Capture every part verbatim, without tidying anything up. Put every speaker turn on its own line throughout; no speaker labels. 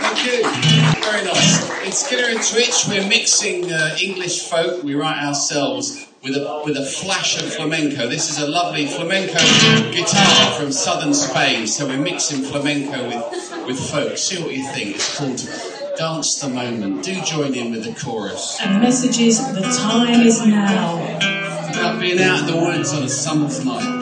Thank you. Very nice. In Skinner and Twitch, we're mixing uh, English folk we write ourselves with a with a flash of flamenco. This is a lovely flamenco guitar from southern Spain, so we're mixing flamenco with, with folk. See what you think. It's called Dance the Moment. Do join in with the chorus.
And the message is, the time is now.
It's about being out in the woods on a summer's night.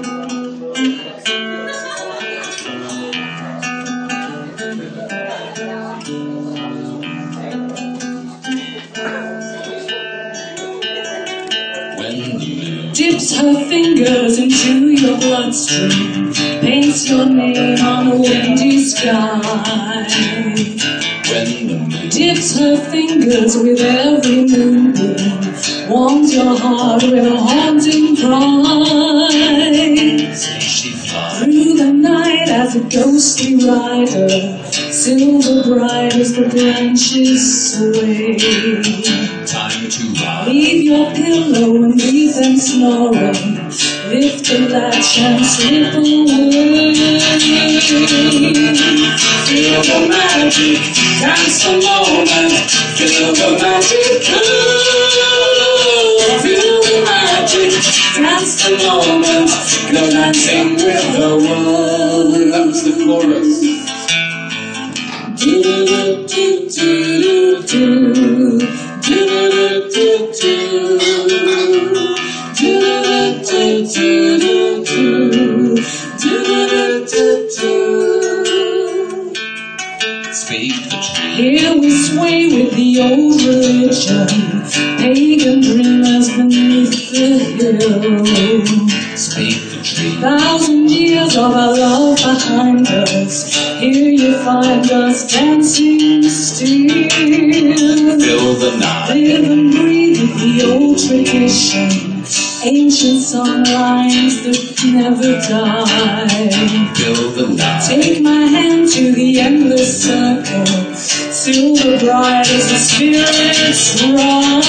Dips her fingers into your bloodstream, paints your name on a windy sky.
When the moon
dips her fingers with every moonbeam, warms your heart with a haunting cry.
she flies
Through the night as a ghostly rider, silver bright as the branches sway.
time to rise.
Leave your pillow and leave them snoring. Lift the latch and slip away. Feel the magic, dance the moment. Feel the magic, oh, feel the magic, dance the moment. Go dancing with the world.
That was the chorus.
Do do do do do do.
Speak the truth.
Here we sway with the old religion, pagan dreamers beneath the hill.
Speak the truth.
Thousand years of our love behind us, here you find us dancing still.
Fill the night.
Live and breathe with the old tradition, ancient song lines that never die.
Fill the night.
Take my hand to the endless circle, silver bright as the spirits rise.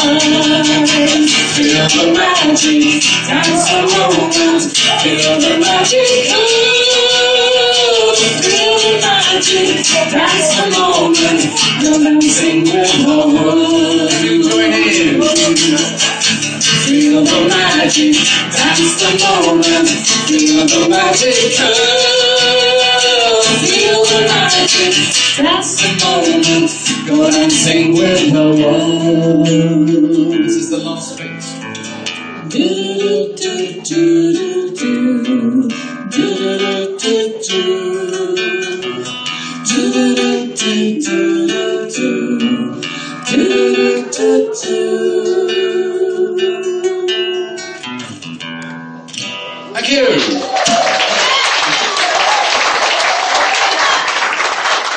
Feel the magic, dance the moment. Feel the magic, oh, feel the magic, dance the moment. You're dancing with the world.
Join in.
Feel the magic, dance the moment. Feel the magic, oh, feel the magic, dance the moment. Go dancing with the world.
This is the last bit.
Do do do do do do do do do do do do do do.
Thank you.